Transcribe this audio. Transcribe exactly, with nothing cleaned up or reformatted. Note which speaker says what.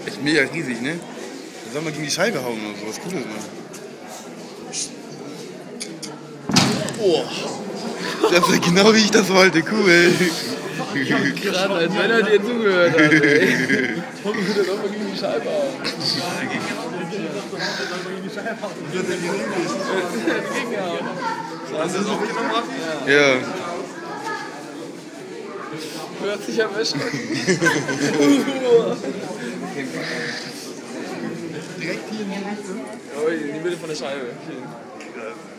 Speaker 1: Echt mega riesig, ne? Da soll man gegen die Scheibe hauen oder so, was Cooles machen. Oh. Das ist genau wie ich das wollte, cool.
Speaker 2: Gerade als wenn er dir zugehört hat, ey. Und würde doch mal gegen die Scheibe hauen.
Speaker 1: Hast du das aufgenommen, Raffi? Ja.
Speaker 2: Du hast dich erwischt.
Speaker 1: Direkt hier in die Mitte.
Speaker 2: Oh, in die Mitte von der Scheibe. Hier.